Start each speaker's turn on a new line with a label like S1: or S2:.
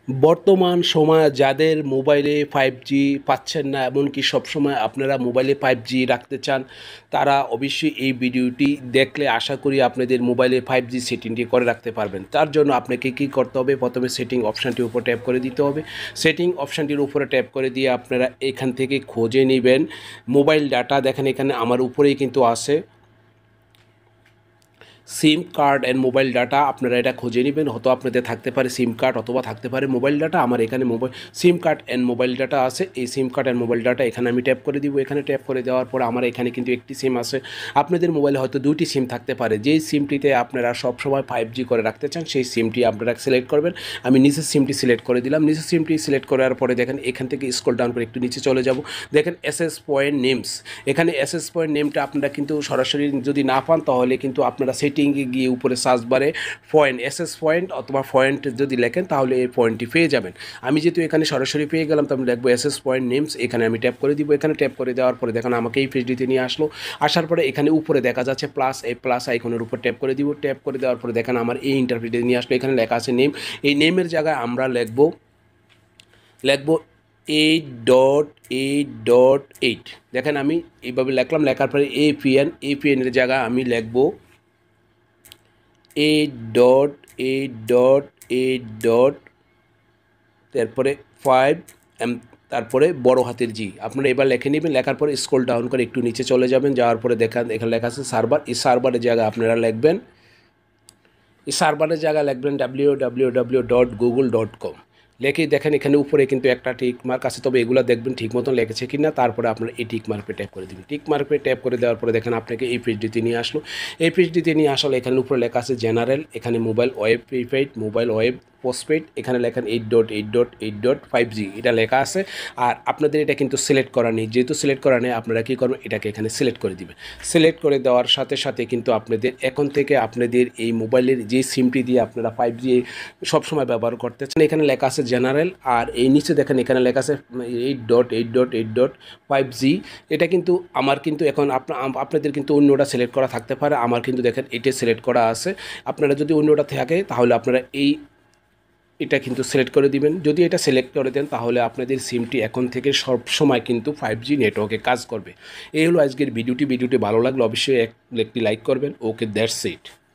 S1: বর্তমান সময়ে যাদের মোবাইলে 5G পাচ্ছেন না, এমনকি সবসময় আপনারা মোবাইলে 5G রাখতে চান, তারা অবশ্যই এই ভিডিওটি দেখলে আশা করি আপনাদের মোবাইলে 5G সেটিংটি করে রাখতে পারবেন। তার জন্য আপনাকে কী করতে হবে, প্রথমে সেটিং অপশানটির উপর ট্যাপ করে দিতে হবে। সেটিং অপশানটির উপরে ট্যাপ করে দিয়ে আপনারা এখান থেকে খুঁজে নেবেন মোবাইল ডাটা। দেখেন এখানে আমার উপরেই কিন্তু আছে SIM card and mobile data. আপনারা এটা খুঁজে নেবেন, হয়তো আপনাদের থাকতে পারে সিম কার্ড অথবা থাকতে পারে মোবাইল ডাটা। আমার এখানে SIM card and mobile data আছে। এই SIM card and mobile data এখানে আমি ট্যাপ করে দিব। এখানে ট্যাপ করে দেওয়ার পর আমার এখানে কিন্তু একটি সিম আছে। আপনাদের মোবাইলে হয়তো দুইটি সিম থাকতে পারে। যেই সিমটিতে আপনারা সবসময় 5G করে রাখতে চান সেই সিমটি আপনারা সিলেক্ট করবেন। আমি নিচের সিমটি সিলেক্ট করে দিলাম। নিচের সিমটি সিলেক্ট করার পরে দেখেন এখান থেকে স্ক্রল ডাউন করে একটু নিচে চলে যাব। দেখেন এসএস পয়েন্ট নেমস, এখানে এসএস পয়েন্ট নেমটা আপনারা কিন্তু সরাসরি যদি না পান তাহলে কিন্তু আপনারা সেটিংয়ে গিয়ে উপরে সার্চ বারে পয়েন্ট এসএস পয়েন্ট অথবা পয়েন্ট যদি লেখেন তাহলে এই পয়েন্টটি পেয়ে যাবেন। আমি যেহেতু এখানে সরাসরি পেয়ে গেলাম তো আমি লিখবো এসএস পয়েন্ট নেমস। এখানে আমি ট্যাপ করে দিব। এখানে ট্যাপ করে দেওয়ার পরে দেখেন আমাকে এই পেজটিতে নিয়ে আসলো। আসার পরে এখানে উপরে দেখা যাচ্ছে প্লাস, এই প্লাস আইকনের উপর ট্যাপ করে দিব। ট্যাপ করে দেওয়ার পরে দেখেন আমার এই ইন্টারফেসে নিয়ে আসলো। এখানে লেখা আছে নেম। এই নেমের জায়গায় আমরা লিখবো 8.8.8। দেখেন আমি এইভাবে লিখলাম। লেখার পরে এপিএনের জায়গায় আমি লিখবো 8.8.8. তারপরে 5 তারপরে বড় হাতের জি। আপনারা এবার লিখে নেবেন। লেখার পরে স্ক্রল ডাউন করে একটু নিচে চলে যাবেন। যাওয়ার পরে দেখেন এখানে লেখা আছে সার্ভার। এই সার্ভারের জায়গায় আপনারা লিখবেন, এই সার্ভারের জায়গায় লিখবেন www.google.com। লেখেই দেখেন এখানে উপরে কিন্তু একটা টিক মার্ক আছে, তবে এগুলো দেখবেন ঠিক মতন লেগেছে কি না। তারপরে আপনারা এই টিক মার্কে ট্যাপ করে দিবেন। টিক মার্কে ট্যাপ করে দেওয়ার পরে দেখেন আপনাকে এই পেজটিতে নিয়ে আসলো। এই পেজটিতে নিয়ে আসলে এখানে উপরে লেখা আছে জেনারেল। এখানে mobile web prepaid, mobile web postpaid. এখানে লেখেন 8.8.8.5G এটা লেখা আছে। আর আপনাদের এটা কিন্তু সিলেক্ট করা নেই। যেহেতু সিলেক্ট করা নেই আপনারা কী করবেন, এটাকে এখানে সিলেক্ট করে দিবেন। সিলেক্ট করে দেওয়ার সাথে সাথে কিন্তু আপনাদের এখন থেকে আপনাদের এই মোবাইলের যে সিমটি দিয়ে আপনারা 5G সবসময় ব্যবহার করতে চান, এখানে লেখা আছে জেনারেল। আর এই নিচে দেখেন এখানে লেখা আছে 8.8.8.5G। এটা কিন্তু আমার কিন্তু এখন আপনাদের কিন্তু অন্যটা সিলেক্ট করা থাকতে পারে। আমার কিন্তু দেখেন এটা সিলেক্ট করা আছে। আপনারা যদি অন্যটা থাকে তাহলে আপনারা এটা কিন্তু সিলেক্ট করে দিবেন। যদি এটা সিলেক্ট করে দেন তাহলে আপনাদের সিমটি এখন থেকে সব সময় কিন্তু 5G নেটওয়ার্কে কাজ করবে। এই হলো আজকের ভিডিওটি ভালো লাগলে অবশ্যই একটি লাইক করবেন। Okay, that's it.